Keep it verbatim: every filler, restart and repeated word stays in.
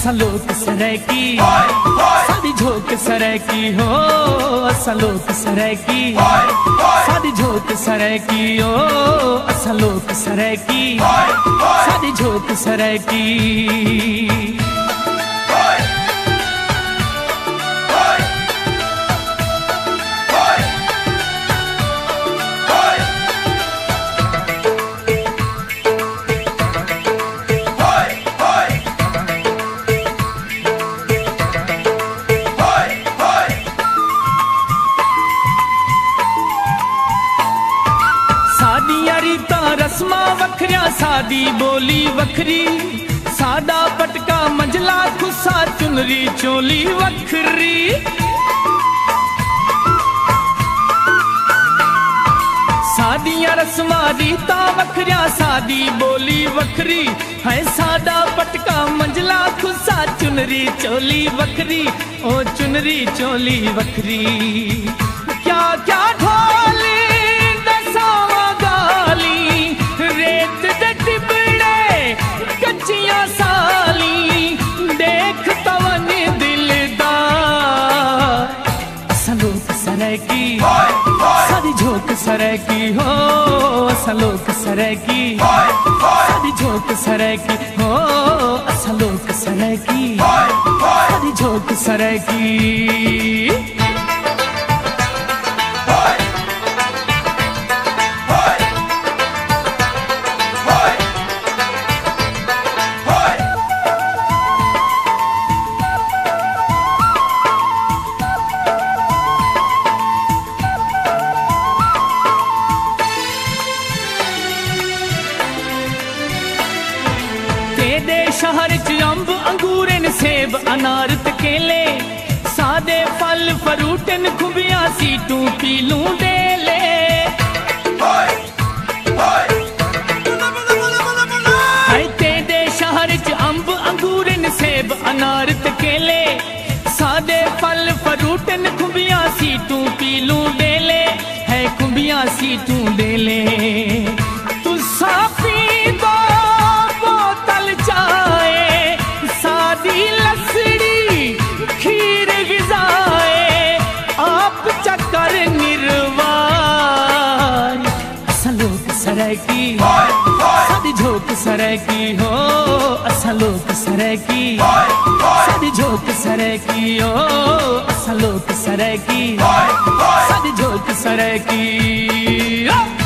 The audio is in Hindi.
असा लोक सरैकी सादी झोंक सरैकी हो, असा लोक सरैकी सादी झोंक सरैकी हो, असा लोक सरैकी सादी झोंक सरैकी। रस्मा वखरिया सादी बोली वखरी, सादा पटका मंझला खुसा चुनरी चोली वखरी। सादियां रस्मा रीता वखरिया सादी बोली वखरी है, सादा पटका मंझला खुसा चुनरी चोली वखरी, ओ चुनरी चोली वखरी। क्या क्या ढोली दसावा गाली, रेत दे टिबड़े कच्चियां साली, देख तवन दिलदार असा लोक सरैकी सादी झोंक सरैकी हो, असा लोक सरैकी सादी झोंक सरैकी हो, असा लोक सरैकी सादी झोंक सरैकी। शहर च अंब अंगूरन सेब अनारत केले, सादे फल फरूटन खुबियां सीटू पीलू डेले। तेरे शहर च अंब अंगूरन सेब अनारत केले, सादे फल फरूटन खुबियां सीटू पीलू डेले, है खुबियां सीटू डेले। तुसा पी दो बोतल चाय सादी लसड़ी खीर गिजाए, आप चक्कर निर्वाण असा लोक सरैकी सादी झोंक सरैकी हो, असा लोक सरैकी सादी झोंक सरैकी हो, असा लोक सरैकी सादी झोंक सरैकी।